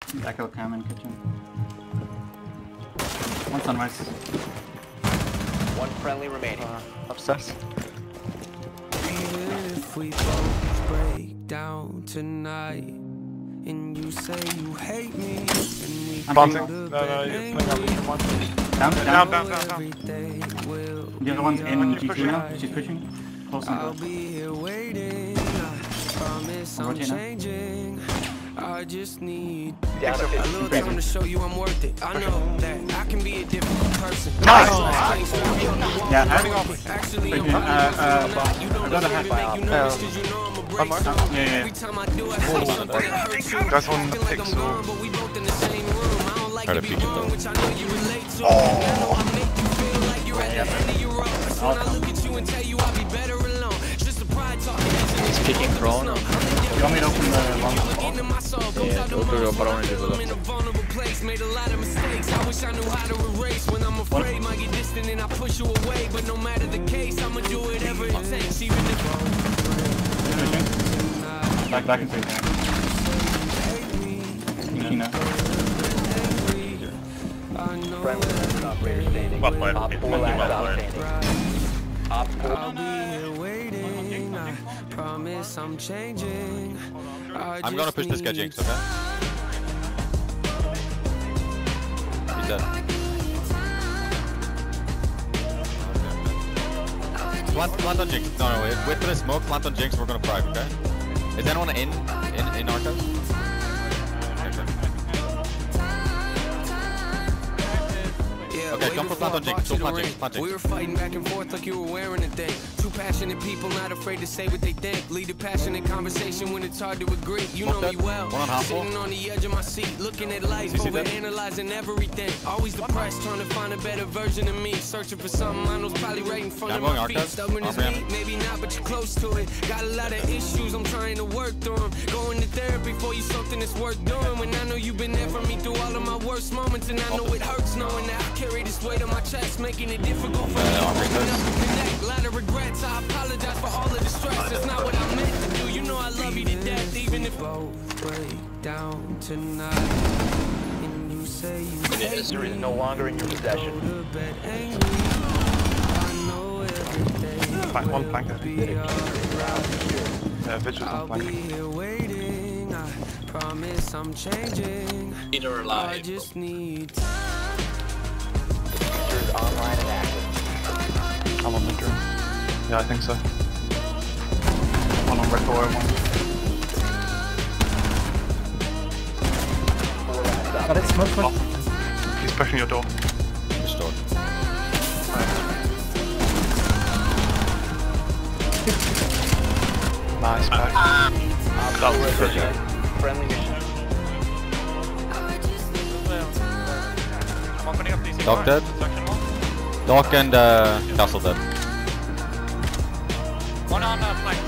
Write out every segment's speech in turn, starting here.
Echo cam in kitchen. One sunrise. One friendly remaining. Upstairs. Even if we both break down tonight, and you say you hate me, and we Planting. go to No, bed you're playing up with your Down. down. everything will The other one's in be G2 now. She's pushing. Close I'll and be here waiting. I promise I'm changing. I just need Down to a 50. little time to show you I'm worth it. I know that I can be a difficult person. Nice. Yeah, Actually, I'm I got a half make you nervous 'cause you know I'm a One more. break. Yeah. Every time I do, I say something that hurts you. Guys on the Feel like I'm pixel. gone, but we both in the same room. I don't like Try to to be peek it wrong, though. which I know you relate to. I know I make you feel like you're at the end of your rope. That's when I look at you and tell you I'll be better alone. It's just a pride talking. He's kicking throne. You want me to open the long wall? Yeah, go to the barone and do the in a vulnerable place, made a lot of mistakes. I wish I knew how to erase when I'm afraid. Might get distant and I push you away, but no matter the case, I'ma do whatever it takes. Even if Back and face. Nina. Friendly operator standing. Well played. Op 4 last stop standing. Op 4. I'll be here waiting, I promise I'm changing. I'm gonna push this guy Jinx, okay? He's dead. Plant on Jinx. No, wait for the smoke, plant on Jinx, we're gonna prime, okay? Is anyone in Arcos? Okay, jump for plant on Jinx, go plant Jinx. We were fighting back and forth like you were wearing a thing. Two passionate people not afraid to say what they think. Lead a passionate conversation when it's hard to agree. You know me well. One on half wall. Sitting on the edge of my seat, looking at life, You see that? overanalyzing everything. Always depressed, trying to find a better version of me. Searching for something I know's probably right in front Yeah, of I'm my going feet. Arcos. Stubborn as I'm me, maybe not, but you're close to it. Got a lot of issues, I'm trying to work through them. Going to therapy for you, something that's worth doing. When I know you've been there for me through all of my worst moments, and I know it hurts knowing that I carry this weight on my chest, making it difficult for me to open up and connect. A lot of regrets, I apologize for all of the stress. That's not what I meant to do. You know I love you to death, even if both break down tonight. And you say you Diffuser is no longer in your possession. go to bed angry. I know everything Plank, one plank. will be alright. Yeah, Vigil's I'll on be plank. here waiting. I promise I'm changing. Either I alive. just need time. Diffuser is online and active. I'm on mid room. Yeah, I think so. One on red door, one. 4 last stop. Got it, smoke. Oh. He's pushing your door. Restored. Nice, back. Op 4 good. friendly mission. I'm opening up DC. Doc dead. Doc and Castle dead. One on plank.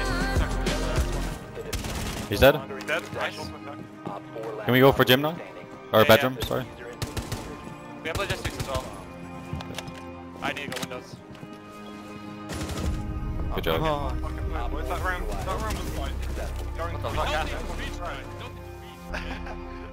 He's dead. Dead. Nice. Op 4 last Can we go for stop gym now? standing. Or Yeah, bedroom, Diffuser sorry. We have logistics as well. I need to go windows. Good job. That room was like going. What the fuck happened?